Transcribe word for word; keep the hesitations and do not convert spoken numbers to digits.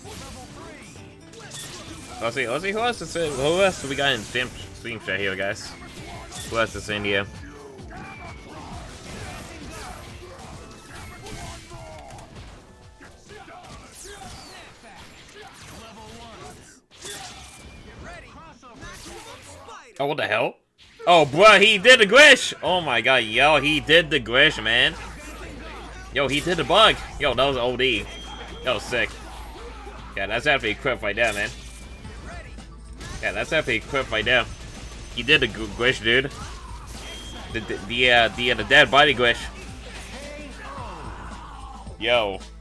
Let's see, let's see who else is in, who else do we got in stream, stream chat here, guys? Who else is in here? Oh, what the hell? Oh, bruh, he did the grish! Oh my god, yo, he did the grish, man. Yo, he did the bug. Yo, that was O D. That was sick. Yeah, that's actually equipped right there, man. Yeah, that's actually equipped right there. He did the grish, dude. The the the, uh, the, uh, the dead body grish. Yo.